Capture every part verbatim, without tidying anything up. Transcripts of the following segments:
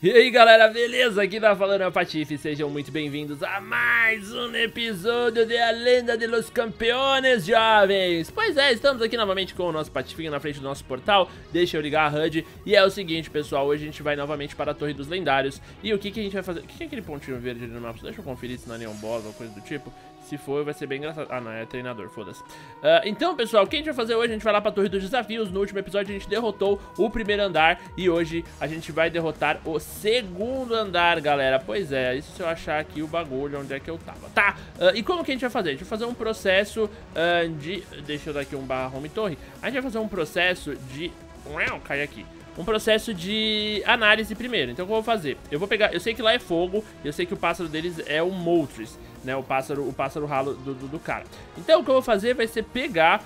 E aí galera, beleza? Aqui tá falando é o Patife, sejam muito bem-vindos a mais um episódio de A Lenda de los Campeones, jovens! Pois é, estamos aqui novamente com o nosso Patifinho na frente do nosso portal. Deixa eu ligar a H U D. E é o seguinte, pessoal, hoje a gente vai novamente para a Torre dos Lendários. E o que que a gente vai fazer? O que que é aquele pontinho verde ali no mapa? Deixa eu conferir se não é nenhum boss ou coisa do tipo. Se for, vai ser bem engraçado. Ah, não, é treinador, foda-se. Uh, então, pessoal, o que a gente vai fazer hoje? A gente vai lá pra Torre dos Desafios. No último episódio a gente derrotou o primeiro andar. E hoje a gente vai derrotar o segundo andar, galera. Pois é, isso se eu achar aqui o bagulho onde é que eu tava. Tá, uh, e como que a gente vai fazer? A gente vai fazer um processo uh, de... Deixa eu dar aqui um barra home torre. A gente vai fazer um processo de... Cai aqui. Um processo de análise primeiro. Então o que eu vou fazer? Eu vou pegar... Eu sei que lá é fogo. Eu sei que o pássaro deles é o Moltres, né? O pássaro, o pássaro ralo do, do, do cara. Então o que eu vou fazer vai ser pegar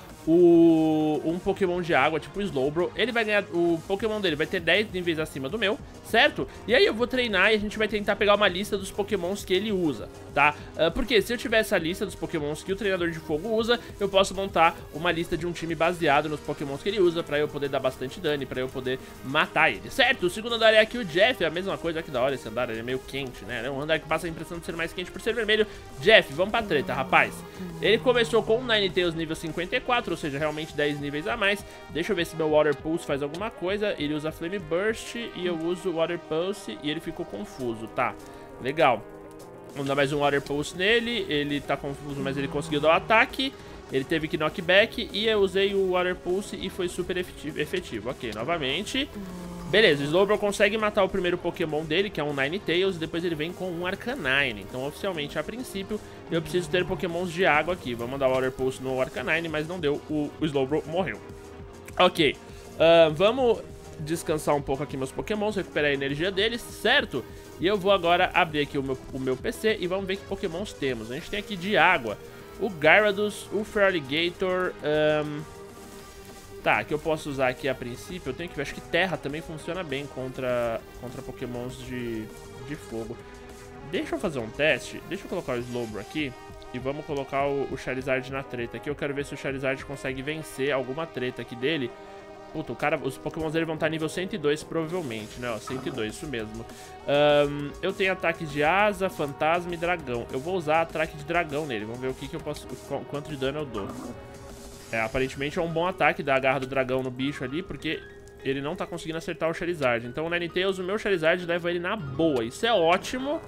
o, um Pokémon de água, tipo o Slowbro. Ele vai ganhar... O Pokémon dele vai ter dez níveis acima do meu, certo? E aí eu vou treinar e a gente vai tentar pegar uma lista dos Pokémons que ele usa, tá? Uh, porque se eu tiver essa lista dos Pokémons que o treinador de fogo usa, eu posso montar uma lista de um time baseado nos Pokémons que ele usa, pra eu poder dar bastante dano e pra eu poder matar ele, certo? O segundo andar é aqui o Jeff, é a mesma coisa, que da hora esse andar, ele é meio quente, né? É um andar que passa a impressão de ser mais quente por ser vermelho. Jeff, vamos pra treta, rapaz. Ele começou com o Ninetales nível cinquenta e quatro, ou seja, realmente dez níveis a mais. Deixa eu ver se meu Water Pulse faz alguma coisa. Ele usa Flame Burst e eu uso Water Pulse e ele ficou confuso, tá? Legal. Vamos dar mais um Water Pulse nele. Ele tá confuso, mas ele conseguiu dar o ataque. Ele teve que knockback e eu usei o Water Pulse e foi super efetivo. efetivo. Ok, novamente. Beleza, o Slowbro consegue matar o primeiro Pokémon dele, que é um Ninetales, e depois ele vem com um Arcanine. Então, oficialmente, a princípio, eu preciso ter Pokémons de água aqui. Vamos mandar o Water Pulse no Arcanine, mas não deu, o, o Slowbro morreu. Ok, uh, vamos descansar um pouco aqui meus Pokémons, recuperar a energia deles, certo? E eu vou agora abrir aqui o meu, o meu P C e vamos ver que Pokémons temos. A gente tem aqui de água o Gyarados, o Feraligatr... Um... Tá, que eu posso usar aqui a princípio, eu tenho que ver, acho que terra também funciona bem contra, contra pokémons de, de fogo. Deixa eu fazer um teste, deixa eu colocar o Slowbro aqui e vamos colocar o, o Charizard na treta aqui. Eu quero ver se o Charizard consegue vencer alguma treta aqui dele. Puta, o cara, os pokémons dele vão estar nível cento e dois provavelmente, né, ó, cento e dois, isso mesmo. um, Eu tenho ataque de asa, fantasma e dragão. Eu vou usar ataque de dragão nele, vamos ver o que, que eu posso, quanto de dano eu dou. É, aparentemente é um bom ataque da garra do dragão no bicho ali, porque ele não tá conseguindo acertar o Charizard. Então o Ninetales, o meu Charizard, leva ele na boa. Isso é ótimo.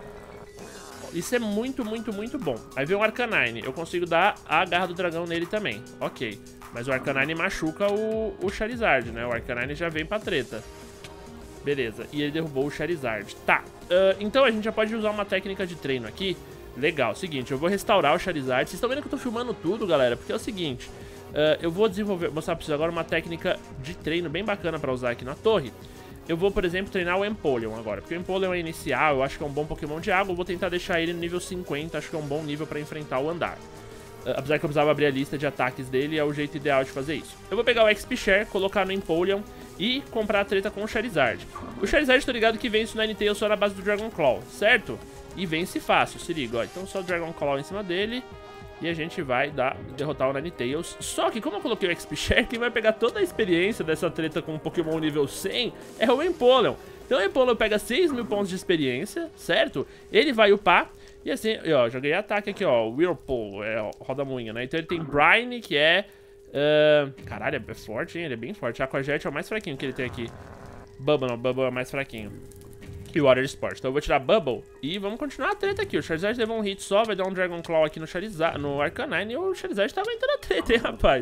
Isso é muito, muito, muito bom. Aí vem o Arcanine. Eu consigo dar a garra do dragão nele também. Ok. Mas o Arcanine machuca o, o Charizard, né? O Arcanine já vem pra treta. Beleza. E ele derrubou o Charizard. Tá. Uh, então a gente já pode usar uma técnica de treino aqui. Legal. Seguinte, eu vou restaurar o Charizard. Vocês estão vendo que eu tô filmando tudo, galera? Porque é o seguinte... Uh, eu vou desenvolver, mostrar pra vocês agora uma técnica de treino bem bacana pra usar aqui na torre. Eu vou, por exemplo, treinar o Empoleon agora, porque o Empoleon é inicial, eu acho que é um bom Pokémon de água. Eu vou tentar deixar ele no nível cinquenta, acho que é um bom nível pra enfrentar o andar. uh, Apesar que eu precisava abrir a lista de ataques dele, é o jeito ideal de fazer isso. Eu vou pegar o X P Share, colocar no Empoleon e comprar a treta com o Charizard. O Charizard, tô ligado que vence o Ninetales só na base do Dragon Claw, certo? E vence fácil, se liga, ó. Então só o Dragon Claw em cima dele e a gente vai dar, derrotar o Ninetales. Só que como eu coloquei o X P Share, quem vai pegar toda a experiência dessa treta com o Pokémon nível cem é o Empoleon. Então o Empoleon pega seis mil pontos de experiência, certo? Ele vai upar. E assim, ó, joguei ataque aqui, ó. Whirlpool, é ó, roda-moinha, né? Então ele tem Brine, que é... Uh, caralho, é forte, hein? Ele é bem forte. Aquajet é o mais fraquinho que ele tem aqui. Bubble não, Bubble é mais fraquinho. E o Water Sport. Então eu vou tirar Bubble e vamos continuar a treta aqui. O Charizard levou um hit só, vai dar um Dragon Claw aqui no Charizard, no Arcanine, e o Charizard tá aguentando a treta, hein, rapaz?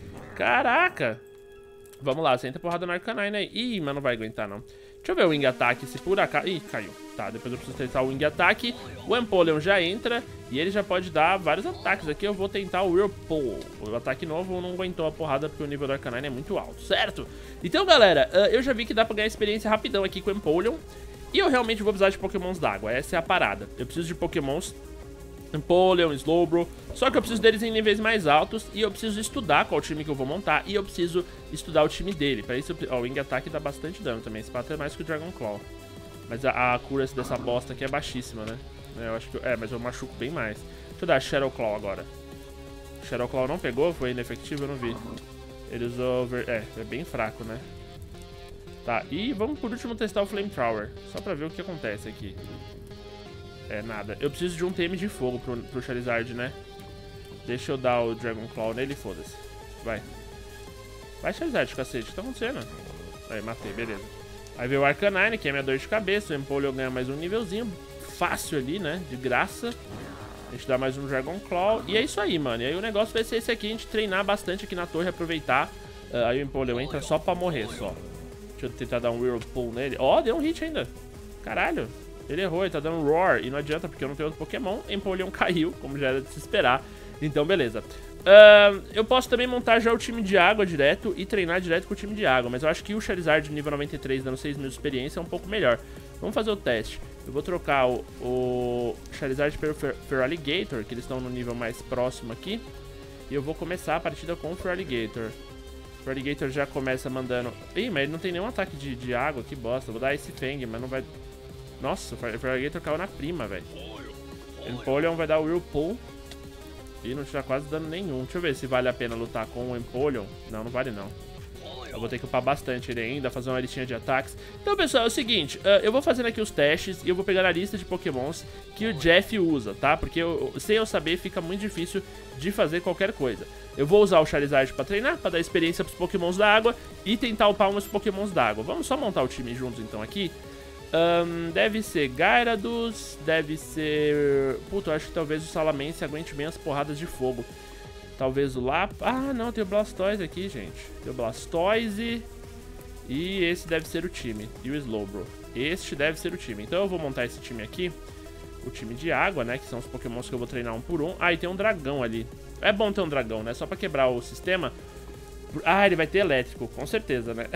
Caraca. Vamos lá, senta porrada no Arcanine aí. Ih, mas não vai aguentar, não. Deixa eu ver o Wing Attack, se por acaso... Ih, caiu. Tá, depois eu preciso tentar o Wing Attack. O Empoleon já entra e ele já pode dar vários ataques. Aqui eu vou tentar o Whirlpool. O ataque novo não aguentou a porrada porque o nível do Arcanine é muito alto, certo? Então, galera, eu já vi que dá pra ganhar experiência rapidão aqui com o Empoleon. E eu realmente vou precisar de Pokémons d'água, essa é a parada. Eu preciso de Pokémons Empoleon, Slowbro, só que eu preciso deles em níveis mais altos. E eu preciso estudar qual time que eu vou montar. E eu preciso estudar o time dele. Pra isso, eu... ó, o Wing Attack dá bastante dano também. Esse pato é mais que o Dragon Claw. Mas a, a cura dessa bosta aqui é baixíssima, né? Eu acho que... É, mas eu machuco bem mais. Deixa eu dar Shadow Claw agora. Shadow Claw não pegou? Foi inefetivo? Eu não vi. Ele usou... Over... É, é bem fraco, né? Tá, e vamos por último testar o Flamethrower, só pra ver o que acontece aqui. É, nada. Eu preciso de um T M de fogo pro, pro Charizard, né? Deixa eu dar o Dragon Claw nele e foda-se. Vai. Vai, Charizard, cacete. O que tá acontecendo? Aí, matei, beleza. Aí veio o Arcanine, que é minha dor de cabeça. O Empoleon ganha mais um nívelzinho. Fácil ali, né? De graça. A gente dá mais um Dragon Claw. E é isso aí, mano. E aí o negócio vai ser esse aqui. A gente treinar bastante aqui na torre, aproveitar. Uh, aí o Empoleon entra só pra morrer, só. Deixa eu tentar dar um Whirlpool nele. Ó, oh, deu um hit ainda. Caralho. Ele errou, ele tá dando Roar. E não adianta, porque eu não tenho outro Pokémon. Empoleon caiu, como já era de se esperar. Então, beleza. Uh, eu posso também montar já o time de água direto e treinar direto com o time de água. Mas eu acho que o Charizard nível noventa e três dando seis mil de experiência é um pouco melhor. Vamos fazer o teste. Eu vou trocar o, o Charizard pelo Fer Feraligatr, que eles estão no nível mais próximo aqui. E eu vou começar a partida com o Feraligatr. O Feraligatr já começa mandando... Ih, mas ele não tem nenhum ataque de, de água, que bosta. Vou dar esse Fang, mas não vai... Nossa, o Feraligatr caiu na prima, velho. O Empoleon vai dar o Whirlpool. E não tira quase dano nenhum. Deixa eu ver se vale a pena lutar com o Empoleon. Não, não vale não. Eu vou ter que upar bastante ele ainda, fazer uma listinha de ataques. Então, pessoal, é o seguinte, uh, eu vou fazendo aqui os testes e eu vou pegar a lista de Pokémons que o Jeff usa, tá? Porque eu, sem eu saber, fica muito difícil de fazer qualquer coisa. Eu vou usar o Charizard pra treinar, pra dar experiência pros Pokémons da água e tentar upar uns Pokémons da água. Vamos só montar o time juntos, então, aqui. Um, deve ser Gyarados, deve ser... Puta, eu acho que talvez o Salamence aguente bem as porradas de fogo. Talvez o Lap... Ah, não, tem o Blastoise aqui, gente. Tem o Blastoise. E esse deve ser o time. E o Slowbro. Este deve ser o time. Então eu vou montar esse time aqui. O time de água, né? Que são os Pokémons que eu vou treinar um por um. Ah, e tem um dragão ali. É bom ter um dragão, né? Só pra quebrar o sistema. Ah, ele vai ter elétrico. Com certeza, né?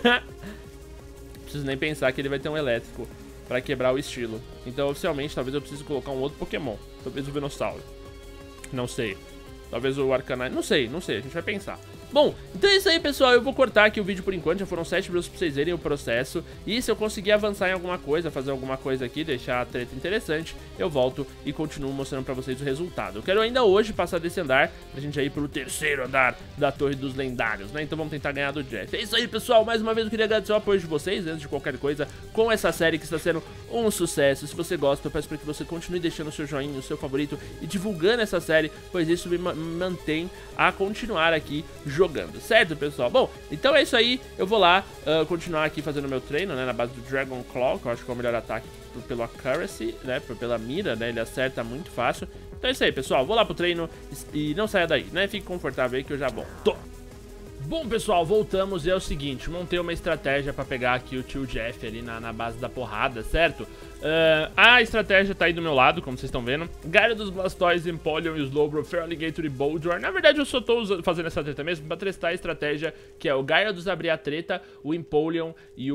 Preciso nem pensar que ele vai ter um elétrico pra quebrar o estilo. Então, oficialmente, talvez eu precise colocar um outro Pokémon. Talvez o Venossauro. Não sei. Talvez o Arcanine, não sei, não sei, a gente vai pensar. Bom, então é isso aí, pessoal, eu vou cortar aqui o vídeo por enquanto, já foram sete minutos pra vocês verem o processo. E se eu conseguir avançar em alguma coisa, fazer alguma coisa aqui, deixar a treta interessante, eu volto e continuo mostrando pra vocês o resultado. Eu quero ainda hoje passar desse andar, pra gente já ir pro terceiro andar da Torre dos Lendários, né? Então vamos tentar ganhar do Jeff. É isso aí, pessoal, mais uma vez eu queria agradecer o apoio de vocês, antes de qualquer coisa, com essa série que está sendo um sucesso. Se você gosta, eu peço pra que você continue deixando o seu joinha, o seu favorito e divulgando essa série, pois isso me mantém a continuar aqui jogando, certo, pessoal? Bom, então é isso aí, eu vou lá uh, continuar aqui fazendo meu treino, né, na base do Dragon Claw, que eu acho que é o melhor ataque pelo accuracy, né, pela mira, né, ele acerta muito fácil. Então é isso aí, pessoal, vou lá pro treino e não saia daí, né, fique confortável aí que eu já volto. Bom, pessoal, voltamos e é o seguinte, montei uma estratégia pra pegar aqui o tio Jeff ali na, na base da porrada, certo? Uh, a estratégia tá aí do meu lado, como vocês estão vendo. Gyarados, Blastoise, Empoleon, Slowbro, Feraligatr e Boldore. Na verdade, eu só tô fazendo essa treta mesmo pra testar a estratégia, que é o Gyarados abrir a treta, o Empoleon e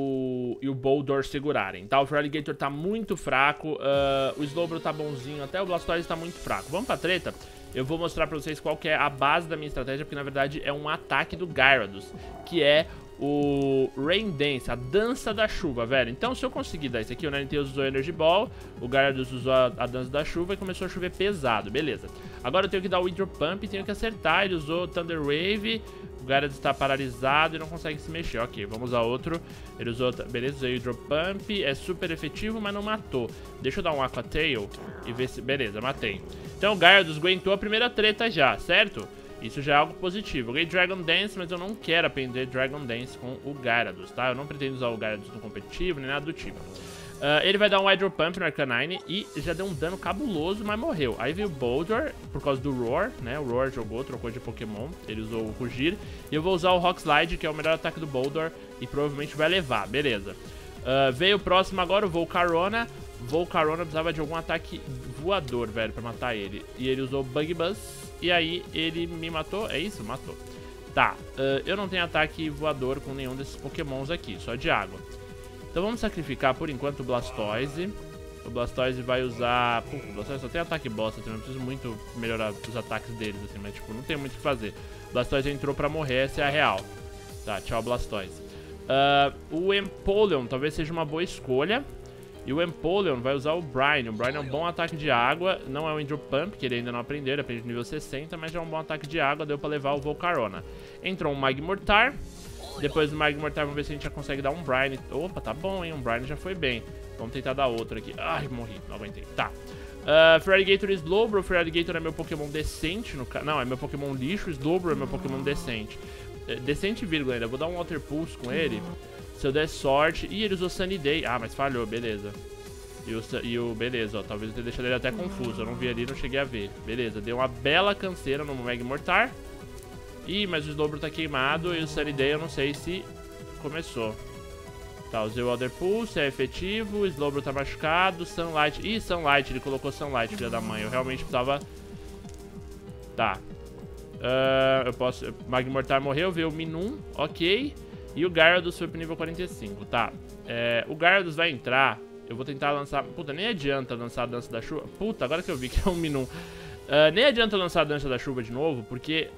o, e o Boldore segurarem, tá? O Feraligatr tá muito fraco, uh, o Slowbro tá bonzinho, até o Blastoise tá muito fraco. Vamos pra treta? Eu vou mostrar pra vocês qual que é a base da minha estratégia, porque na verdade é um ataque do Gyarados, que é o Rain Dance, a dança da chuva, velho. Então se eu conseguir dar isso aqui, o Ninetales usou Energy Ball, o Gyarados usou a, a dança da chuva e começou a chover pesado, beleza. Agora eu tenho que dar o Hydro Pump e tenho que acertar, ele usou Thunder Wave, o Gyarados está paralisado e não consegue se mexer. Ok, vamos usar outro, ele usou, beleza, usou Hydro Pump, é super efetivo, mas não matou. Deixa eu dar um Aqua Tail e ver se, beleza, matei. Então o Gyarados aguentou a primeira treta já, certo? Isso já é algo positivo. Eu ganhei Dragon Dance, mas eu não quero aprender Dragon Dance com o Gyarados, tá? Eu não pretendo usar o Gyarados no competitivo, nem nada do tipo. Uh, ele vai dar um Hydro Pump no Arcanine e já deu um dano cabuloso, mas morreu. Aí veio o Boldore, por causa do Roar, né? O Roar jogou, trocou de Pokémon, ele usou o Rugir. E eu vou usar o Rock Slide, que é o melhor ataque do Boldore, e provavelmente vai levar, beleza. Uh, veio o próximo agora, o Volcarona. Volcarona precisava de algum ataque voador, velho, pra matar ele. E ele usou Bug Buzz. E aí ele me matou, é isso? Matou. Tá, uh, eu não tenho ataque voador com nenhum desses Pokémons aqui, só de água. Então vamos sacrificar por enquanto o Blastoise. O Blastoise vai usar... Pô, o Blastoise só tem ataque bosta, então eu preciso muito melhorar os ataques deles, assim, mas tipo, não tem muito o que fazer. O Blastoise entrou pra morrer, essa é a real. Tá, tchau Blastoise. Uh, o Empoleon talvez seja uma boa escolha. E o Empoleon vai usar o Brine. O Brine é um bom ataque de água. Não é um Hydro Pump, que ele ainda não aprendeu. Ele aprende nível sessenta, mas já é um bom ataque de água. Deu pra levar o Volcarona. Entrou um Magmortar. Depois do Magmortar, vamos ver se a gente já consegue dar um Brine. Opa, tá bom, hein? Um Brine já foi bem. Vamos tentar dar outro aqui. Ai, morri. Não aguentei. Tá. Uh, Feraligatr e Slowbro. Feraligatr é meu Pokémon decente. No ca... Não, é meu Pokémon lixo. Slowbro é meu Pokémon decente. É, decente, vírgula, ainda. Vou dar um Water Pulse com ele. Se eu der sorte... Ih, ele usou Sunny Day. Ah, mas falhou. Beleza. E o, e o... Beleza, ó. Talvez eu tenha deixado ele até confuso. Eu não vi ali, não cheguei a ver. Beleza. Deu uma bela canseira no Magmortar. Ih, mas o Slowbro tá queimado. E o Sunny Day eu não sei se começou. Tá, usei o Water Pulse, é efetivo. O Slowbro tá machucado. Sunlight. Ih, Sunlight. Ele colocou Sunlight, filha da mãe. Eu realmente precisava... Tá. Uh, eu posso... Magmortar morreu, veio o Minun. Ok. E o Gyarados foi pro nível quarenta e cinco. Tá. É, o Gyarados vai entrar. Eu vou tentar lançar... Puta, nem adianta lançar a Dança da Chuva. Puta, agora que eu vi que é um Minun. Uh, nem adianta lançar a Dança da Chuva de novo, porque...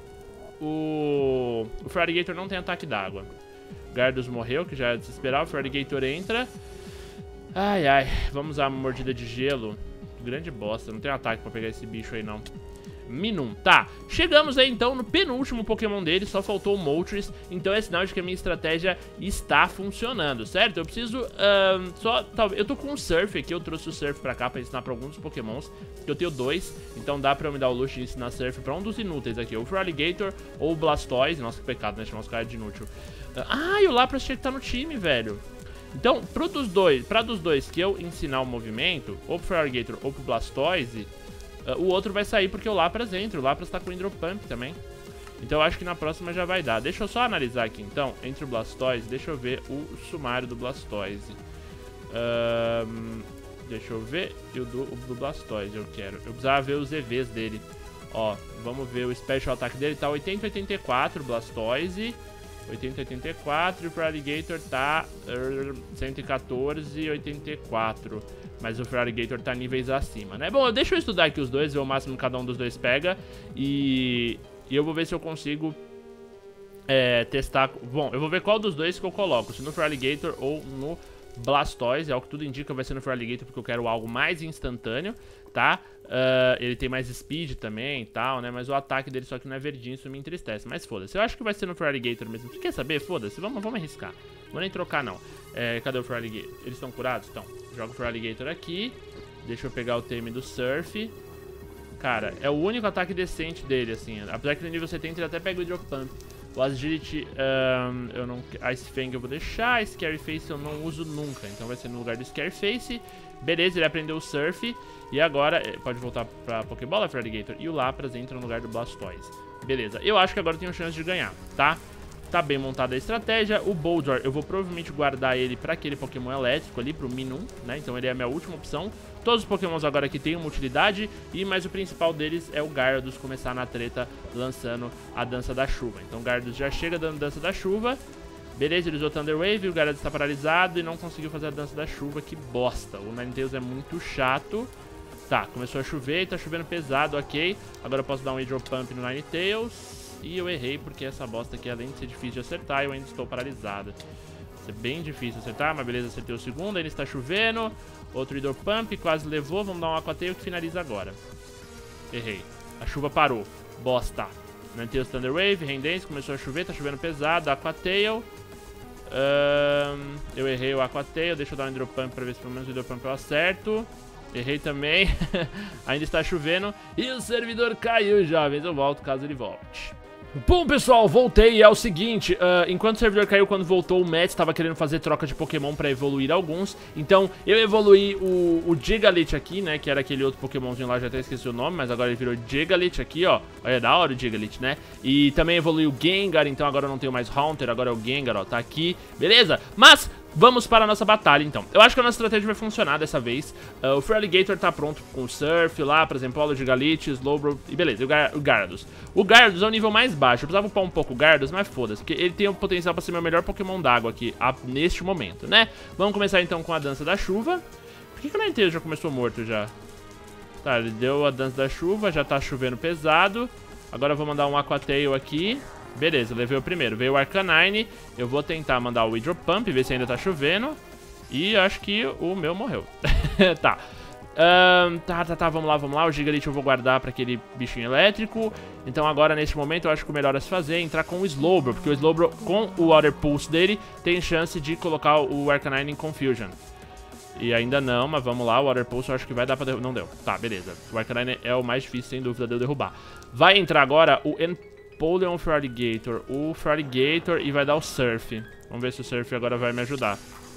O, o Feraligatr não tem ataque d'água. O Gyarados morreu, que já é de se esperar. O Feraligatr entra. Ai, ai. Vamos usar a mordida de gelo. Grande bosta. Não tem ataque pra pegar esse bicho aí, não. Minun. Tá. Chegamos aí, então, no penúltimo Pokémon dele. Só faltou o Moltres. Então é sinal de que a minha estratégia está funcionando, certo? Eu preciso... Um, só... Talvez... Eu tô com um Surf aqui. Eu trouxe o Surf pra cá pra ensinar pra alguns Pokémons. Eu tenho dois. Então dá pra eu me dar o luxo de ensinar Surf pra um dos inúteis aqui. O Feraligatr ou o Blastoise. Nossa, que pecado, né? Chamar os caras de inútil. Uh, ah, e o Lapras tinha que estar no time, velho. Então, pro dos dois, pra dos dois que eu ensinar o movimento, ou pro Feraligatr ou pro Blastoise... Uh, o outro vai sair porque o Lapras entra. O Lapras tá com Hydropump também. Então eu acho que na próxima já vai dar. Deixa eu só analisar aqui então. Entre o Blastoise, deixa eu ver o sumário do Blastoise. um, Deixa eu ver. E o do, o do Blastoise eu quero. Eu precisava ver os E Vs dele. Ó, vamos ver o Special Attack dele. Tá oitenta oitenta e quatro, Blastoise. oitenta oitenta e quatro. E o Feraligatr tá uh, cento e quatorze oitenta e quatro. Mas o Feraligatr tá níveis acima, né? Bom, deixa eu estudar aqui os dois, ver o máximo que cada um dos dois pega. E, e eu vou ver se eu consigo é, testar... Bom, eu vou ver qual dos dois que eu coloco. Se no Feraligatr ou no Blastoise. É o que tudo indica, vai ser no Feraligatr, porque eu quero algo mais instantâneo, tá? Uh, ele tem mais speed também e tal, né? Mas o ataque dele só que não é verdinho, isso me entristece. Mas foda-se, eu acho que vai ser no Feraligatr mesmo. Você quer saber? Foda-se, vamos, vamos arriscar. Vou nem trocar, não. É, cadê o Feraligatr? Eles estão curados? Estão. Joga o Feraligatr aqui. Deixa eu pegar o Tame do Surf. Cara, é o único ataque decente dele, assim. Apesar que no nível setenta ele até pega o Hydropump. O Agility, um, eu não... A Ice Fang eu vou deixar. A Scary Face eu não uso nunca. Então vai ser no lugar do Scary Face. Beleza, ele aprendeu o Surf. E agora, pode voltar pra Pokébola, Feraligatr. E o Lapras entra no lugar do Blastoise. Beleza, eu acho que agora eu tenho chance de ganhar, tá? Tá bem montada a estratégia. O Boldor, eu vou provavelmente guardar ele pra aquele Pokémon elétrico ali, pro Minun, né? Então ele é a minha última opção. Todos os Pokémons agora aqui têm uma utilidade. E mais o principal deles é o Gyarados começar na treta lançando a Dança da Chuva. Então o Gyarados já chega dando Dança da Chuva. Beleza, ele usou Thunder Wave, o Gyarados está paralisado e não conseguiu fazer a Dança da Chuva. Que bosta, o Ninetales é muito chato. Tá, começou a chover, tá chovendo pesado, ok. Agora eu posso dar um Hydropump no Ninetales. E eu errei porque essa bosta aqui, além de ser difícil de acertar, eu ainda estou paralisado. Vai ser bem difícil acertar, mas beleza, acertei o segundo. Ainda está chovendo. Outro Hydropump, quase levou. Vamos dar um Aqua Tail que finaliza agora. Errei. A chuva parou. Bosta. Ninetales Thunder Wave, Rain começou a chover, tá chovendo pesado. Aqua Tail. Um, eu errei o Aqua Tail. Deixa eu dar um Hydropump pra ver se pelo menos o Hydropump eu acerto. Errei também. Ainda está chovendo. E o servidor caiu, jovens. Eu volto caso ele volte. Bom, pessoal, voltei e é o seguinte, uh, enquanto o servidor caiu, quando voltou, o Matt estava querendo fazer troca de Pokémon pra evoluir alguns. Então, eu evoluí o, o Digalith aqui, né, que era aquele outro Pokémonzinho lá, já até esqueci o nome, mas agora ele virou Digalith aqui, ó. Olha, da hora o Digalith, né? E também evoluí o Gengar, então agora eu não tenho mais Haunter, agora é o Gengar, ó, tá aqui, beleza? Mas... vamos para a nossa batalha, então. Eu acho que a nossa estratégia vai funcionar dessa vez. Uh, o Feraligatr tá pronto com o Surf lá, por exemplo, o Digalith, Slowbro e beleza, e o, Gar o Gyarados. O Gyarados é o nível mais baixo. Eu precisava upar um pouco o Gyarados, mas foda-se, porque ele tem o potencial para ser meu melhor Pokémon d'água aqui, a, neste momento, né? Vamos começar então com a Dança da Chuva. Por que que o Ninetales já começou morto já? Tá, ele deu a Dança da Chuva, já tá chovendo pesado. Agora eu vou mandar um Aqua Tail aqui. Beleza, levei o primeiro. Veio o Arcanine. Eu vou tentar mandar o Hydropump, ver se ainda tá chovendo. E acho que o meu morreu. Tá. Um, tá, tá, tá, vamos lá, vamos lá. O Gigalith eu vou guardar pra aquele bichinho elétrico. Então agora, neste momento, eu acho que o melhor a se fazer é entrar com o Slowbro, porque o Slowbro, com o Water Pulse dele, tem chance de colocar o Arcanine em Confusion. E ainda não, mas vamos lá, o Water Pulse eu acho que vai dar pra derrubar. Não deu. Tá, beleza. O Arcanine é o mais difícil, sem dúvida, de eu derrubar. Vai entrar agora o Empoleon Feraligatr, o Feraligatr e vai dar o Surf. Vamos ver se o Surf agora vai me ajudar.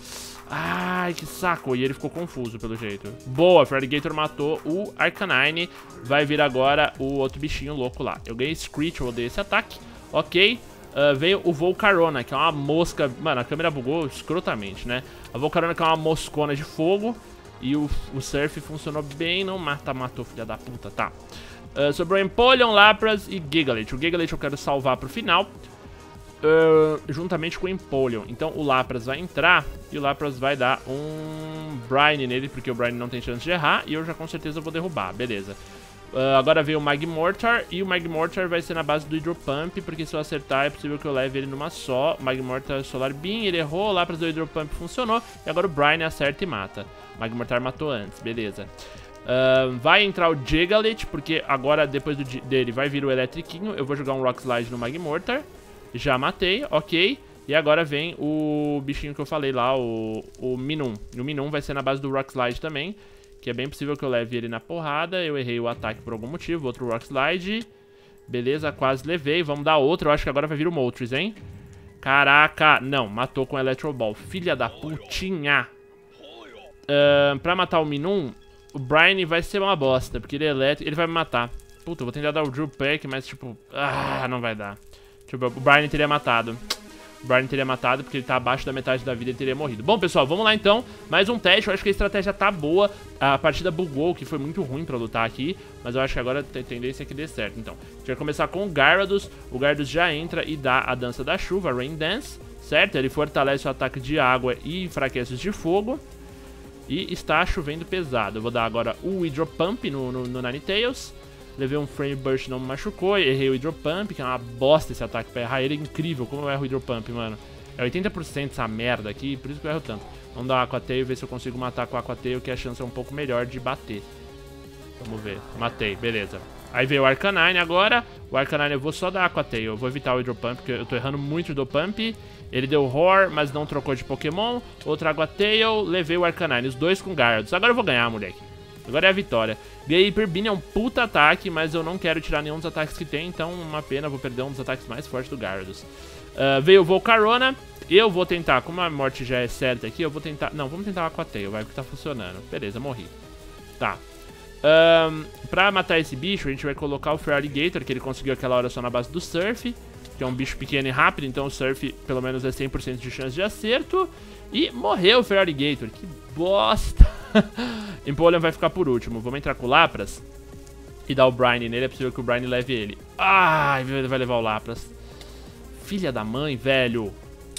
Ai, que saco. E ele ficou confuso, pelo jeito. Boa, Feraligatr matou o Arcanine. Vai vir agora o outro bichinho louco lá. Eu ganhei Screech, eu odeio esse ataque. Ok. Uh, veio o Volcarona, que é uma mosca... Mano, a câmera bugou escrotamente, né? A Volcarona que é uma moscona de fogo. E o, o Surf funcionou bem. Não mata, matou, filha da puta. Tá. Uh, sobrou Empoleon, Lapras e Gigalith. O Gigalith eu quero salvar pro final. Uh, juntamente com o Empoleon. Então o Lapras vai entrar e o Lapras vai dar um Brine nele, porque o Brine não tem chance de errar. E eu já com certeza vou derrubar, beleza. Uh, agora veio o Magmortar e o Magmortar vai ser na base do Hydro Pump, porque se eu acertar é possível que eu leve ele numa só. Magmortar Solar Beam, ele errou, o Lapras do Hydro Pump funcionou. E agora o Brine acerta e mata. Magmortar matou antes, beleza. Uh, vai entrar o Gigalith, porque agora depois do, dele vai vir o Eletriquinho. Eu vou jogar um Rock Slide no Magmortar. Já matei, ok. E agora vem o bichinho que eu falei lá, o, o Minun. O Minun vai ser na base do Rock Slide também, que é bem possível que eu leve ele na porrada. Eu errei o ataque por algum motivo. Outro Rock Slide. Beleza, quase levei. Vamos dar outro. Eu acho que agora vai vir o Moltres, hein? Caraca. Não, matou com Electro Ball. Filha da putinha. Uh, pra matar o Minun, o Brine vai ser uma bosta, porque ele é elétrico. Ele vai me matar. Puta, eu vou tentar dar o Drill Peck, mas tipo... Ah, não vai dar. Deixa eu ver. O Brine teria matado. O Brine teria matado porque ele tá abaixo da metade da vida e ele teria morrido. Bom, pessoal, vamos lá então. Mais um teste. Eu acho que a estratégia tá boa. A partida bugou, que foi muito ruim pra lutar aqui. Mas eu acho que agora tem tendência que dê certo. Então, a gente vai começar com o Gyarados. O Gyarados já entra e dá a dança da chuva, Rain Dance. Certo? Ele fortalece o ataque de água e enfraquece os de fogo. E está chovendo pesado. Eu vou dar agora o Hydro Pump no, no, no Ninetales. Levei um Frame Burst, não me machucou. Errei o Hydro Pump, que é uma bosta esse ataque pra errar ele. É incrível como eu erro o Hydro Pump, mano. É oitenta por cento essa merda aqui, por isso que eu erro tanto. Vamos dar o Aqua Tail e ver se eu consigo matar com o Aqua Tail, que a chance é um pouco melhor de bater. Vamos ver. Matei, beleza. Aí veio o Arcanine agora. O Arcanine eu vou só dar Aqua Tail. Eu vou evitar o Hydro Pump, porque eu tô errando muito o Hydro Pump. Ele deu Roar, mas não trocou de Pokémon. Outro Aqua Tail, levei o Arcanine. Os dois com Gyarados. Agora eu vou ganhar, moleque. Agora é a vitória. Ganhei Hyper Beam, é um puta ataque, mas eu não quero tirar nenhum dos ataques que tem, então uma pena, vou perder um dos ataques mais fortes do Gyarados. Uh, veio o Volcarona. Eu vou tentar, como a morte já é certa aqui, eu vou tentar... Não, vamos tentar o Aqua Tail, vai, porque tá funcionando. Beleza, morri. Tá. Um, pra matar esse bicho, a gente vai colocar o Feraligatr, que ele conseguiu aquela hora só na base do Surf, que é um bicho pequeno e rápido, então o Surf pelo menos é cem por cento de chance de acerto. E morreu o Feraligatr, que bosta. Empoleon vai ficar por último. Vamos entrar com o Lapras e dar o Brine nele. É possível que o Brine leve ele. Ai, ele vai levar o Lapras. Filha da mãe, velho.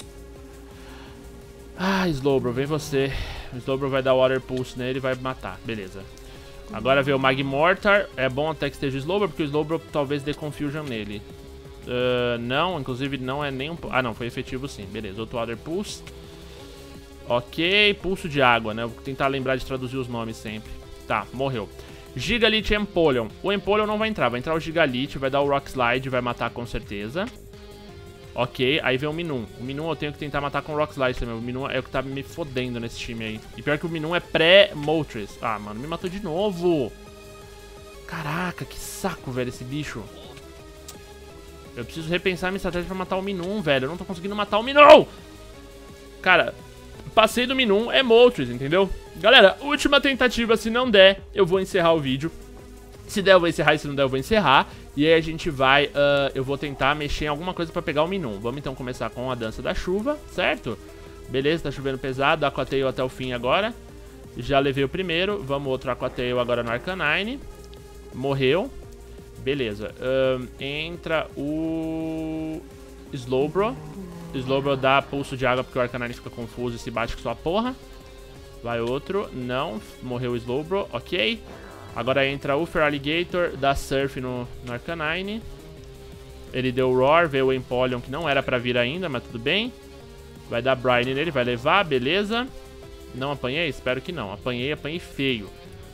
Ah, Slowbro, vem você. O Slowbro vai dar o Water Pulse nele e vai matar. Beleza. Agora veio o Magmortar. É bom até que esteja o Slowbro, porque o Slowbro talvez dê Confusion nele. Uh, não, inclusive não é nem um... Ah, não, foi efetivo sim. Beleza, outro Water Pulse. Ok, pulso de água, né? Vou tentar lembrar de traduzir os nomes sempre. Tá, morreu. Gigalith e Empoleon. O Empoleon não vai entrar, vai entrar o Gigalith, vai dar o Rock Slide, vai matar com certeza. Ok, aí vem o Minun. O Minun eu tenho que tentar matar com o Rock Slide também. O Minun é o que tá me fodendo nesse time aí. E pior que o Minun é pré-Moltres. Ah, mano, me matou de novo. Caraca, que saco, velho, esse bicho. Eu preciso repensar minha estratégia pra matar o Minun, velho. Eu não tô conseguindo matar o Minun. Cara... Passei do Minun, é Moltres, entendeu? Galera, última tentativa, se não der, eu vou encerrar o vídeo. Se der, eu vou encerrar, e se não der, eu vou encerrar. E aí a gente vai, uh, eu vou tentar mexer em alguma coisa pra pegar o Minun. Vamos então começar com a dança da chuva, certo? Beleza, tá chovendo pesado, Aqua Tail até o fim agora. Já levei o primeiro, vamos outro Aqua Tail agora no Arcanine. Morreu. Beleza, uh, entra o Slowbro. Slowbro dá pulso de água porque o Arcanine fica confuso e se bate com sua porra. Vai outro. Não. Morreu o Slowbro. Ok. Agora entra o Feraligatr. Dá Surf no, no Arcanine. Ele deu Roar. Veio o Empoleon que não era pra vir ainda, mas tudo bem. Vai dar Brine nele. Vai levar. Beleza. Não apanhei? Espero que não. Apanhei, apanhei feio.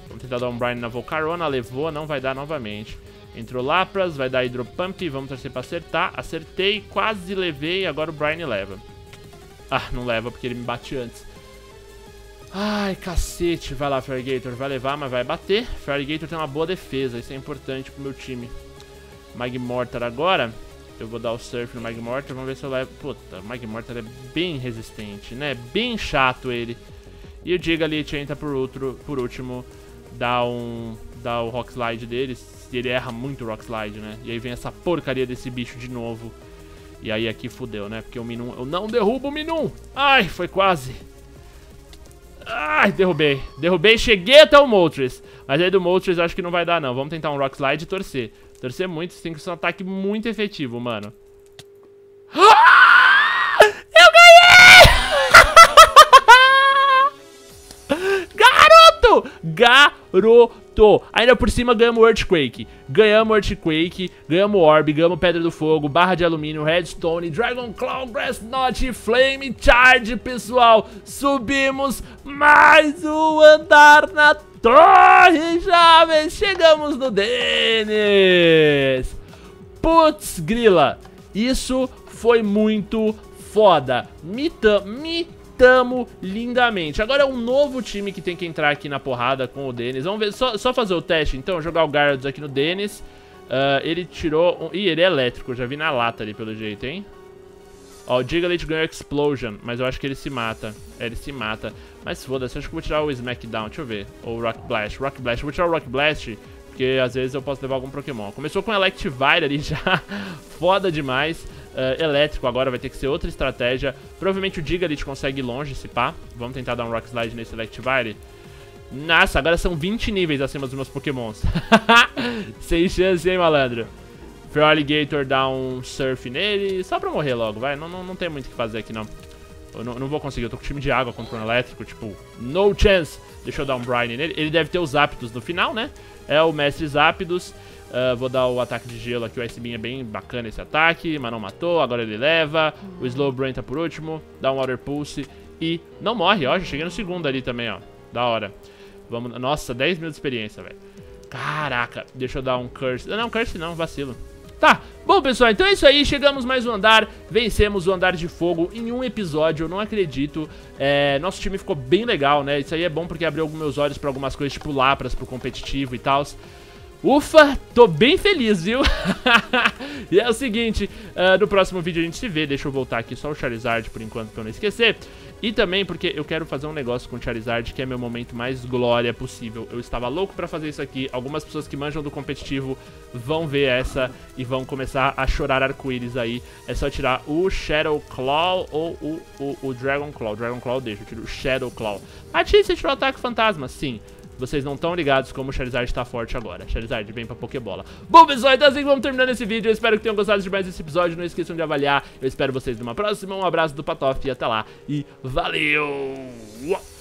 Vamos tentar dar um Brine na Volcarona. Levou, não vai dar novamente. Entrou Lapras, vai dar Hidropump. Vamos torcer pra acertar. Acertei, quase levei. Agora o Brine leva. Ah, não leva porque ele me bate antes. Ai, cacete. Vai lá, Feraligatr. Vai levar, mas vai bater. Feraligatr tem uma boa defesa. Isso é importante pro meu time. Magmortar agora. Eu vou dar o Surf no Magmortar. Vamos ver se eu levo. Puta, o Magmortar é bem resistente, né? Bem chato ele. E o Diglett entra por, outro, por último. Dá um... Dá o Rock Slide dele. E ele erra muito o Rock Slide, né? E aí vem essa porcaria desse bicho de novo. E aí aqui fudeu, né? Porque o Minun... Eu não derrubo o Minun! Ai, foi quase. Ai, derrubei. Derrubei, cheguei até o Moltres. Mas aí do Moltres eu acho que não vai dar, não. Vamos tentar um Rock Slide e torcer. Torcer muito, tem que ser um ataque muito efetivo, mano. Ah! Eu ganhei! Garoto! Garoto! Ainda por cima ganhamos Earthquake. Ganhamos Earthquake, ganhamos Orb, ganhamos Pedra do Fogo, Barra de Alumínio, Redstone, Dragon Claw, Grass Knot, Flame Charge, pessoal. Subimos mais um andar na torre, jovens. Chegamos no Dennis. Putz, grila. Isso foi muito foda. Mita, mitamo lindamente. Agora é um novo time que tem que entrar aqui na porrada com o Dennis. Vamos ver, só, só fazer o teste então. Jogar o Gyarados aqui no Dennis. uh, Ele tirou um... Ih, ele é elétrico, já vi na lata ali pelo jeito, hein. Ó, o Diglett ganhou Explosion, mas eu acho que ele se mata. É, ele se mata. Mas foda-se, acho que eu vou tirar o Smackdown, deixa eu ver. Ou o Rock Blast, Rock Blast, eu vou tirar o Rock Blast, porque às vezes eu posso levar algum Pokémon. Começou com Electivire ali já, foda demais. uh, Elétrico agora vai ter que ser outra estratégia. Provavelmente o Diglett consegue ir longe, se pá. Vamos tentar dar um Rock Slide nesse Electivire. Nossa, agora são vinte níveis acima dos meus Pokémons. Sem chance, hein, malandro. Feraligatr dá um Surf nele, só pra morrer logo, vai. Não, não, não tem muito o que fazer aqui, não. Eu não, não vou conseguir, eu tô com time de água contra um elétrico, tipo, no chance. Deixa eu dar um Brine nele. Ele deve ter os Zapdos no final, né? É o Mestre Zapdos. Uh, vou dar o ataque de gelo aqui, o Ice Beam é bem bacana esse ataque, mas não matou, agora ele leva. O Slowbro tá por último, dá um Water Pulse e não morre, ó, já cheguei no segundo ali também, ó. Da hora. Vamos, nossa, dez mil de experiência, velho. Caraca, deixa eu dar um Curse. Não, Curse não, vacilo. Tá, bom pessoal, então é isso aí, chegamos mais um andar, vencemos o andar de fogo em um episódio, eu não acredito. é, Nosso time ficou bem legal, né, isso aí é bom porque abriu meus olhos pra algumas coisas, tipo Lapras, pro competitivo e tal. Ufa, tô bem feliz, viu? E é o seguinte, uh, no próximo vídeo a gente se vê. Deixa eu voltar aqui só o Charizard por enquanto pra eu não esquecer. E também porque eu quero fazer um negócio com o Charizard que é meu momento mais glória possível. Eu estava louco pra fazer isso aqui. Algumas pessoas que manjam do competitivo vão ver essa e vão começar a chorar arco-íris aí. É só tirar o Shadow Claw ou o, o, o Dragon Claw. Dragon Claw deixa, eu tiro o Shadow Claw. Ah, Tia, você tirou o ataque fantasma? Sim. Vocês não estão ligados como o Charizard tá forte agora. Charizard, vem pra Pokébola. Bom, pessoal, então assim que vamos terminando esse vídeo. Eu espero que tenham gostado de mais esse episódio. Não esqueçam de avaliar. Eu espero vocês numa próxima. Um abraço do Patof e até lá. E valeu!